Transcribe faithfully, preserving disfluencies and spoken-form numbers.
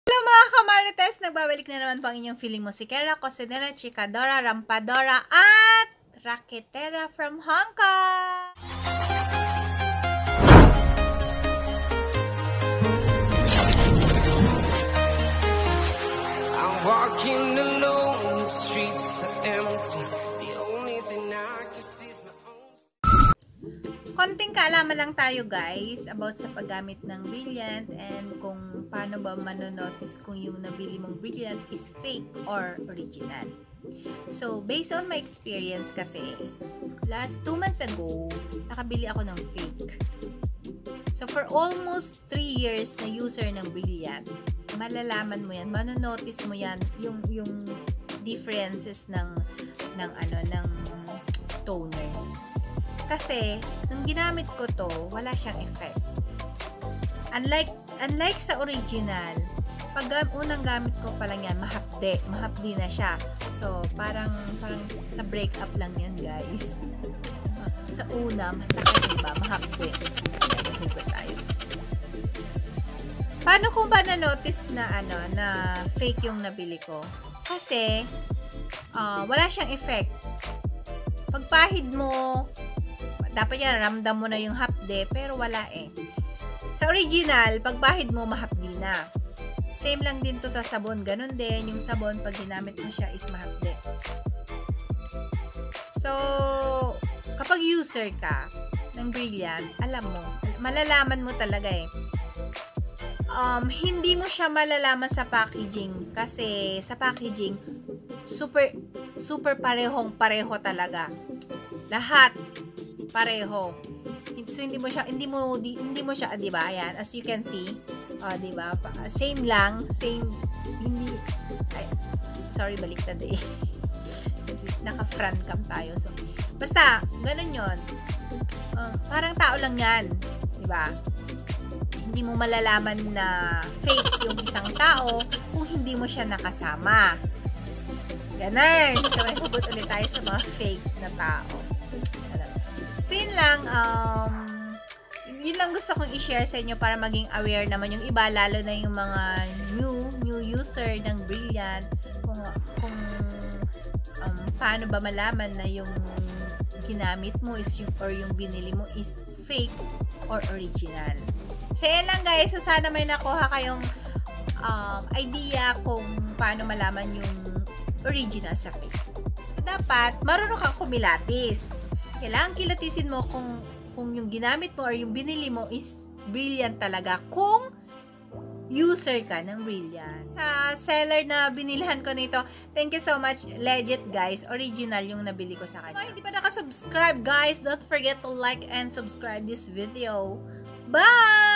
Hello mga kamarites! Nagbabalik na naman po ang inyong feeling musikera, cosinera, chikadora, rampadora, at raketera from Hong Kong! I'm walking alone, the streets are empty. The only thing I can see is my own. Konting kaalaman lang tayo guys about sa paggamit ng Brilliant and kung paano ba manonotice kung yung nabili mong Brilliant is fake or original. So, based on my experience kasi, last two months ago, nakabili ako ng fake. So, for almost three years na user ng Brilliant, malalaman mo yan, manonotice mo yan, yung, yung differences ng, ng, ano, ng toner. Kasi, nung ginamit ko to, wala siyang effect. Unlike, unlike sa original, pag unang gamit ko pa lang yan, mahapde. Mahapdi na siya. So, parang, parang sa breakup lang yan, guys. Sa una, masakit, diba? Mahapde. Hugot tayo. Paano kung ba na-notice na, ano, na fake yung nabili ko? Kasi, uh, wala siyang effect. Pagpahid mo, dapat yan, ramdam mo na yung hapde, pero wala eh. Sa original, pagbahid mo, mahapdi na. Same lang din to sa sabon. Ganun din, yung sabon, pag ginamit mo siya, is mahapde. So, kapag user ka ng Brilliant, alam mo, malalaman mo talaga eh. Um, hindi mo siya malalaman sa packaging, kasi sa packaging, super, super parehong pareho talaga. Lahat pareho. So hindi mo siya hindi mo di, hindi mo siya, 'di ba? Ayan, as you can see, oh, 'di ba? Same lang, same hindi ay, sorry, baliktad eh. Naka-front cam tayo. So basta ganun 'yon. Uh, parang tao lang 'yan, 'di ba? Hindi mo malalaman na fake yung isang tao kung hindi mo siya nakasama. Ganun. So may hugot ulit tayo sa mga fake na tao. So, yun lang, um, yun lang gusto kong i-share sa inyo para maging aware naman yung iba, lalo na yung mga new, new user ng Brilliant, kung, kung um, paano ba malaman na yung ginamit mo is yung, or yung binili mo is fake or original. So, yun lang guys, so sana may nakuha kayong um, idea kung paano malaman yung original sa fake. So, dapat, marunong kang kumilatis. Kailangan kilatisin mo kung, kung yung ginamit mo or yung binili mo is Brilliant talaga kung user ka ng Brilliant. Sa seller na binilhan ko nito, thank you so much. Legit guys, original yung nabili ko sa kanya. So, hindi pa nakasubscribe guys, don't forget to like and subscribe this video. Bye!